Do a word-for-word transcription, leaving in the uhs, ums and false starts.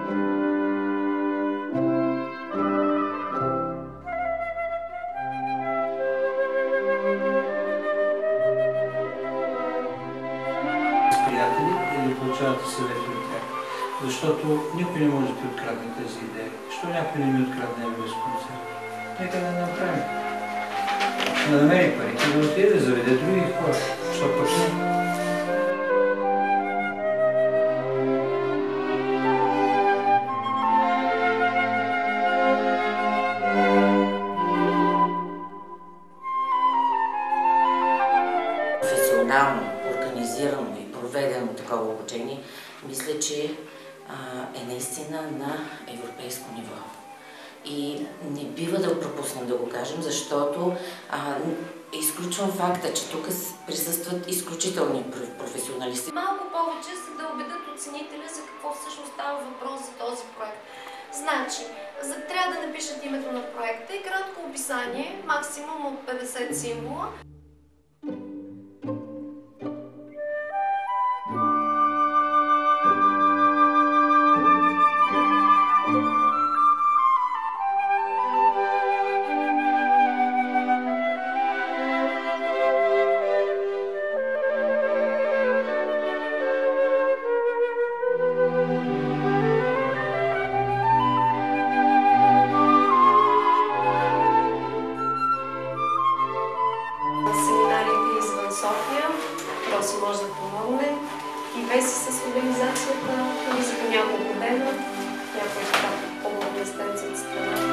Приятели или получавате съвети от тях. Защото никой не може да ти открадне тази идея. Що някой не ми открадне Елвис концерт? Нека да направим. Да намери парите, да отиде да заведе други хора. Що пък не? Професионално, организирано и проведено такова обучение, мисля, че а, е наистина на европейско ниво. И не бива да пропуснем да го кажем, защото а, изключвам факта, че тук присъстват изключителни професионалисти. Малко повече, за да убедят оценителя за какво всъщност става въпрос за този проект. Значи, за, трябва да напишат името на проекта и кратко описание, максимум от петдесет символа. Семинарите извън София, Роси може да помогне и Веси с организацията, и за по няколко дена, някои така по-малки страници от страната.